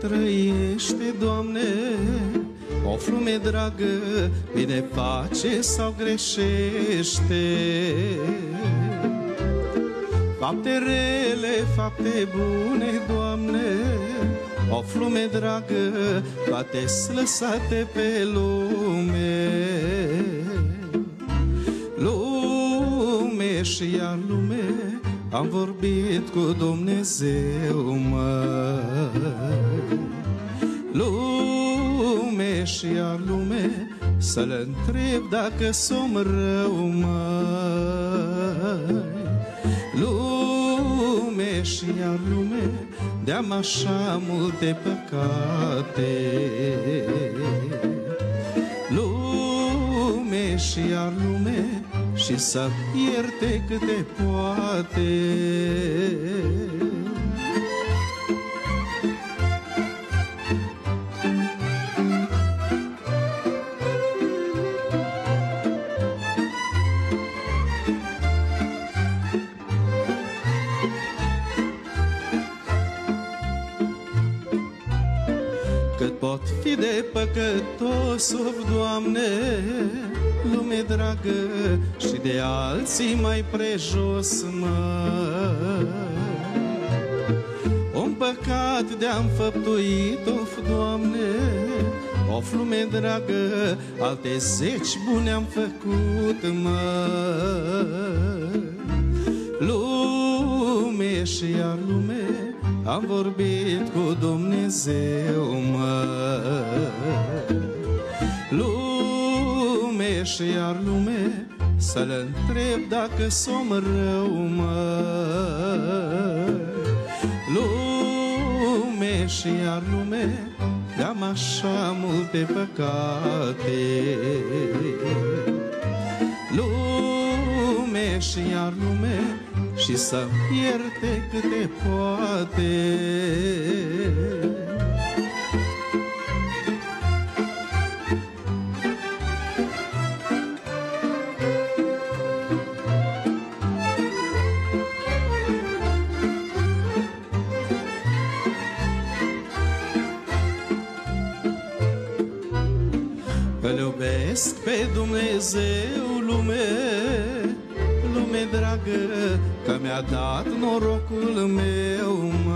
trăiește, Doamne, o flume dragă, bine face sau greșește. Fapte rele, fapte bune, Doamne, o flume dragă, toate-s lăsate pe lume. Lume și iar lume, am vorbit cu Dumnezeu, măi. Lume și iar lume, să-L întreb dacă som rău, măi. Lume și iar lume, de-am așa multe păcate. Lume și iar lume, și să ierte câte poate. Cât pot fi de păcătos, Doamne, lume dragă, și de alții mai prejos, măi. Un păcat de-am făptuit, of, Doamne, o lume dragă, alte 10 bune am făcut, măi. Lume și iar lume, am vorbit cu Dumnezeu, măi. Lume și iar lume, să-L întreb dacă som rău, măi. Lume și iar lume, de-am așa multe păcate. Lume și iar lume, și să-mi ierte câte poate. Îl iubesc pe Dumnezeu, lume, lume dragă, că mi-a dat norocul meu,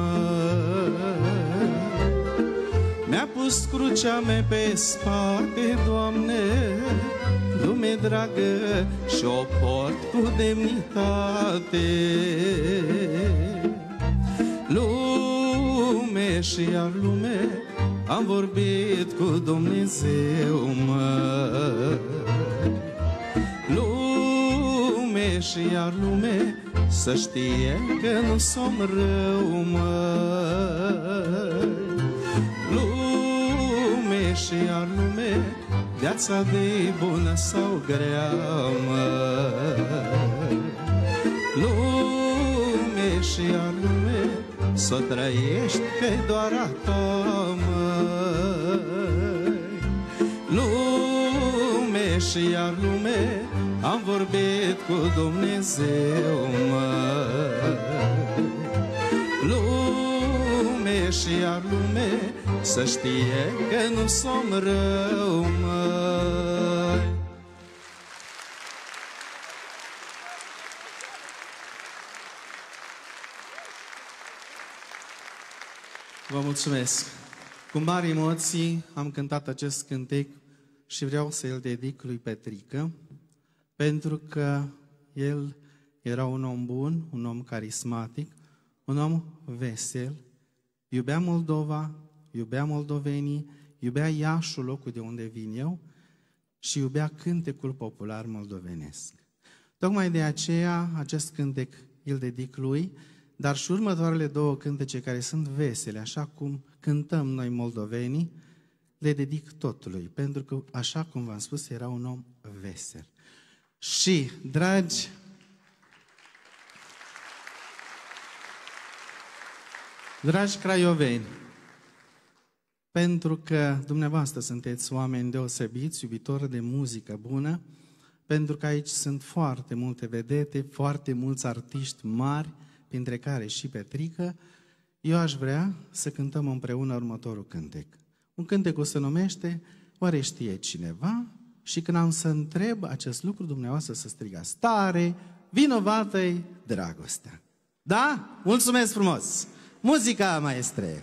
măi. Mi-a pus crucea mea pe spate, Doamne, lume dragă, și o port cu demnitate. Lume și iar lume, am vorbit cu Dumnezeu, măi. Lume și iar lume, să știe că nu som rău, măi. Lume și iar lume, viața de bună sau grea, măi. Lume și iar lume, s-o trăiești că doar a ta, măi. Lume și iar lume, am vorbit cu Dumnezeu, măi. Lume și iar lume, să știe că nu som rău, măi. Vă mulțumesc! Cu mari emoții am cântat acest cântec și vreau să îl dedic lui Petrică, pentru că el era un om bun, un om carismatic, un om vesel, iubea Moldova, iubea moldovenii, iubea Iașul, locul de unde vin eu, și iubea cântecul popular moldovenesc. Tocmai de aceea acest cântec îl dedic lui, dar și următoarele 2 cântece care sunt vesele, așa cum cântăm noi moldovenii, le dedic tot lui, pentru că, așa cum v-am spus, era un om vesel. Și, dragi craioveni, pentru că dumneavoastră sunteți oameni deosebiți, iubitori de muzică bună, pentru că aici sunt foarte multe vedete, foarte mulți artiști mari, printre care și Petrică, eu aș vrea să cântăm împreună următorul cântec. Un cântec o se numește Oare știe cineva? Și când am să întreb acest lucru, dumneavoastră să strigați tare, vinovată-i dragostea. Da? Mulțumesc frumos! Muzica, maestre!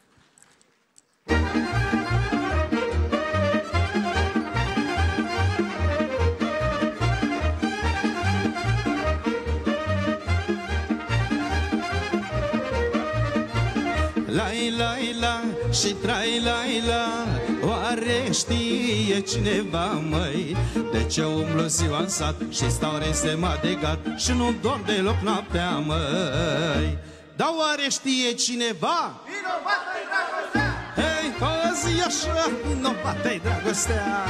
Lai, lai, la și trai, lai, la. Oare știe cineva, măi, de ce umblu ziua în sat și stau resemat de gat și nu dorm deloc noaptea, măi? Dar oare știe cineva? Vinovată-i dragostea! Hei, o zi așa, vinovată-i dragostea!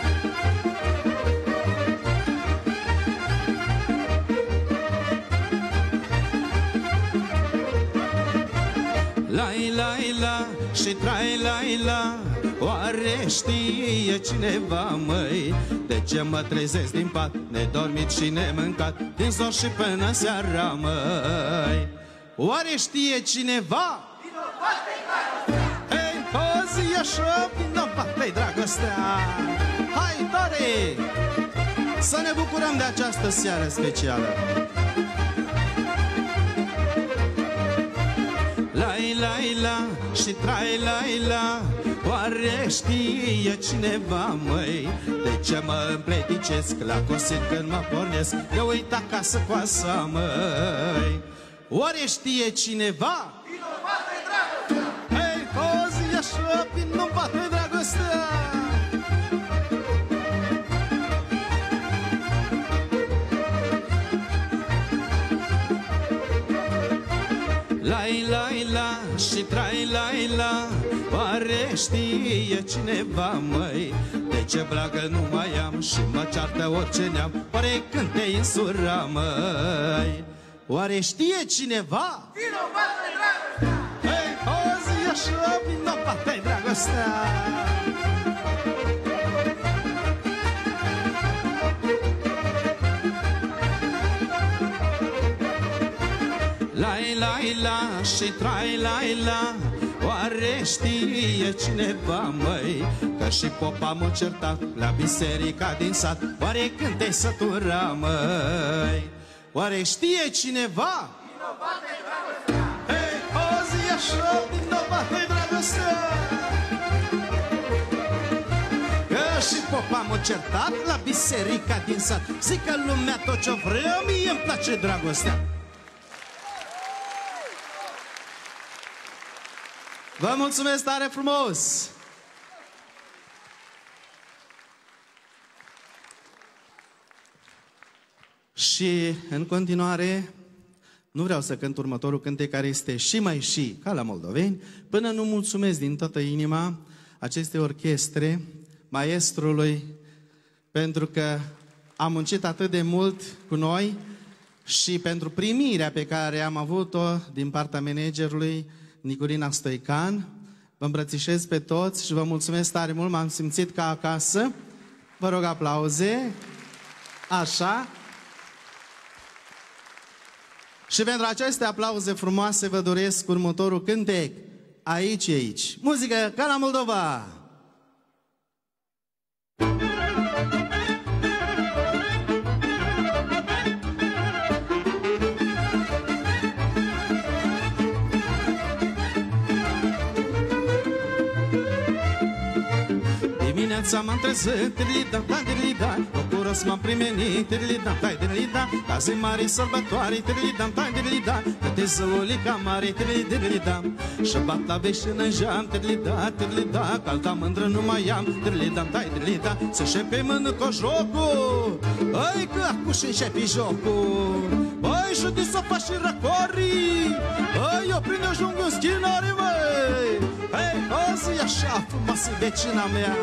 Lai, lai, la și trai, lai, la. Oare știe cineva, măi, de ce mă trezesc din pat, nedormit și nemâncat, din zor și până seara, măi? Oare știe cineva? Vinovată-i dragostea! Hei, o zi așa, vinovată-i dragostea! Hai, tare! Să ne bucurăm de această seară specială! Lai, lai, la și trai, lai, la. Oare știe cineva, măi, de ce mă împleticesc la cosit când mă pornesc? Eu uit acasă coasa, măi. Oare știe cineva? Vinovată-i dragostea! Hei, o zi așa, vinovată-i dragostea! Lai, lai, la și trai, lai, la. Oare știe cineva, măi, de ce blagă nu mai am și mă ceartă orice neam? Oare când te insura, măi? Oare știe cineva? Vinovată-i dragostea! Hei, o zi așa, vinovată-i dragostea! Lai, lai, la și trai, lai, la. Oare știe cineva, măi, că și popa m-a certat la biserica din sat? Oare când te-ai sătura, măi? Oare știe cineva? Vinovată-i dragostea! Hei, o zi așa, vinovată-i dragostea! Că și popa m-a certat la biserica din sat. Zic că lumea tot ce-o vrea, mie îmi place dragostea. Vă mulțumesc tare frumos! Și în continuare, nu vreau să cânt următorul cântec care este și mai și, ca la moldoveni, până nu mulțumesc din toată inima acestei orchestre, maestrului, pentru că a muncit atât de mult cu noi și pentru primirea pe care am avut-o din partea managerului Niculina Stoican. Vă îmbrățișez pe toți și vă mulțumesc tare mult, m-am simțit ca acasă. Vă rog aplauze. Așa. Și pentru aceste aplauze frumoase vă doresc următorul cântec. Aici, aici. Muzică ca la Moldova. Dimineața m-am trezit, tirlida, da, tirlida, bucuros m-am primenit, tirlida, da, tirlida, la zi mare sărbătoare, tirlida, da, tirlida, câte zăulica mare, tirlida, și bat la veșin în geam, tirlida, tirlida, că alta mândră nu mai am, tirlida, da, tirlida, să șepe mână cu jocul, băi, că acum și începe jocul, băi, și de sofa și răcorii, băi, eu prind ajung în schinare, băi, hei, o zi așa frumoasă vecina mea.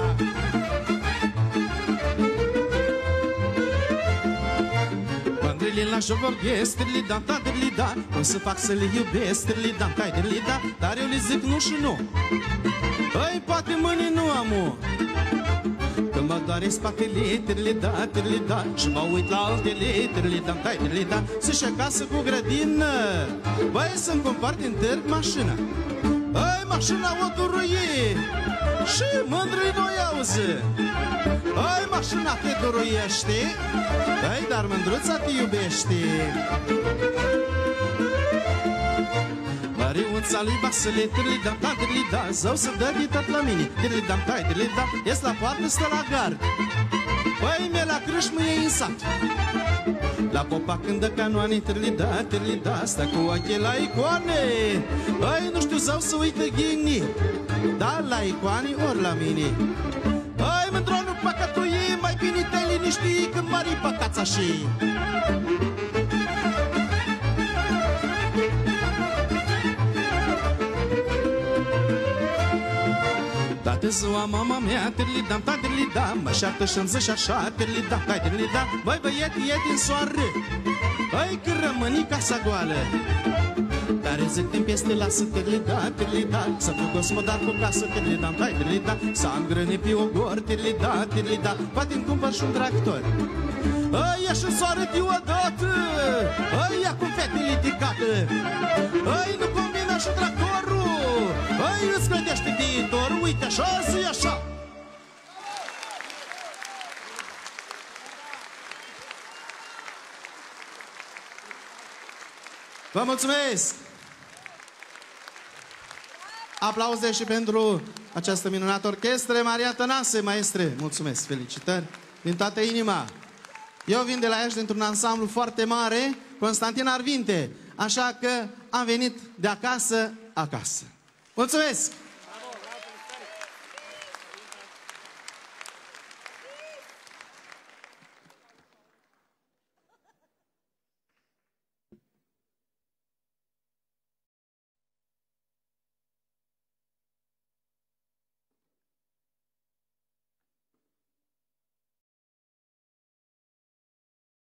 Bandrele la joc vorbesc, tirlida, da, tirlida, cum să fac să le iubesc, tirlida, da, tirlida, dar eu le zic nu și nu. Băi, poate mâine nu am-o, că mă doare spatele, tirili-da, tirili-da, și mă uit la altele, tirili-da, tirili-da, să-și acasă cu grădină. Băi, să-mi cumpăr din târg mașina. Ai, mașina o duruie și mândră-i noi auzi. Ai, mașina te duruiește, ai, dar mândruța te iubește. Mariuța lui Vasile, tirili-da, tirili-da, zău să dă de tot la mine, tirili-da, tirili-da, ies la poartă, stă la gard. Păi, mie la crâșmă e în sat. La popa când dă canoane, tirili-da, tirili-da, stă cu ochii la icoane. Păi, nu știu, zău să uită ghini, dar la icoane ori la mine. Păi, mândronul păcătuie, mai bine te liniști când mari păcața și. Toată ziua mama mea, tirili-da, tirili-da, mă șartă și-mi zice așa, tirili-da, tirili-da. Băi, băiete, e din soare, băi, că rămâni casa goală. Dar zic timp este lasă, tirili-da, tirili-da, să fugos mă dar cu casă, tirili-da, tirili-da, să am grăni pe ogor, tirili-da, tirili-da, poate-mi cumpăr și un tractor. Băi, ieși în soare deodată, băi, ia cu fetele ticată, băi, nu combina și tractorul. Băi, îți clădește viitorul, uite așa, zi așa. Vă mulțumesc! Aplauze și pentru această minunată orchestră. Maria Tănase, maestre, mulțumesc, felicitări din toată inima. Eu vin de la Iași dintr-un ansamblu foarte mare, Constantin Arvinte, așa că am venit de acasă, acasă. Mulțumesc!